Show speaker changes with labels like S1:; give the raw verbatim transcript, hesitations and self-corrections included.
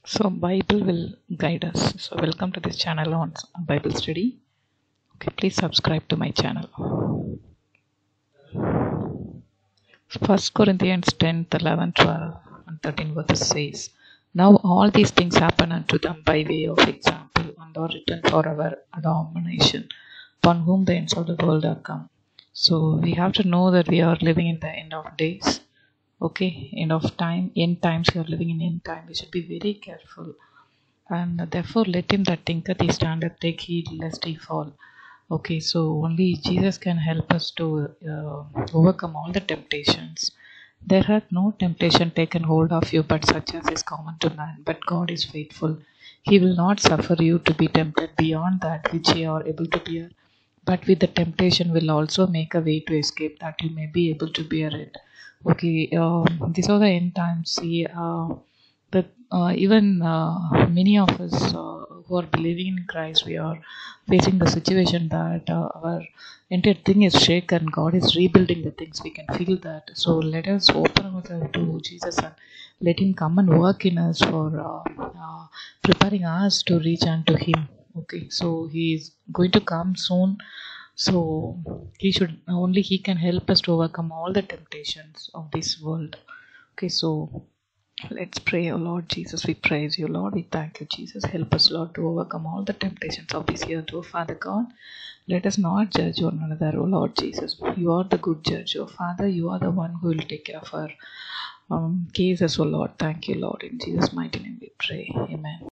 S1: So Bible will guide us. So welcome to this channel on Bible study. Okay, please subscribe to my channel. First Corinthians ten, eleven, twelve, and thirteen verses says, Now all these things happen unto them by way of example, and are written for our admonition, upon whom the ends of the world are come. So we have to know that we are living in the end of days. Okay, end of time, end times, we are living in end time. We should be very careful. And therefore let him that thinketh he standeth take heed lest he fall. Okay, so only Jesus can help us to uh, overcome all the temptations. There hath no temptation taken hold of you but such as is common to man. But God is faithful. He will not suffer you to be tempted beyond that which ye are able to bear. But with the temptation will also make a way to escape that you may be able to bear it. Okay, um, these are the end times. See, uh, but uh, even uh, many of us uh, who are believing in Christ, we are facing the situation that uh, our entire thing is shaken. God is rebuilding the things. We can feel that. So let us open ourselves to Jesus and let Him come and work in us for uh, uh, preparing us to reach unto Him. Okay, so He is going to come soon. So He should only He can help us to overcome all the temptations of this world. Okay, so let's pray. Oh Lord Jesus, we praise you, Lord. We thank you, Jesus. Help us, Lord, to overcome all the temptations of this year. Oh Father God, let us not judge one another, oh Lord Jesus. You are the good judge, oh Father. You are the one who will take care of our um, cases, oh Lord. Thank you, Lord. In Jesus' mighty name we pray. Amen.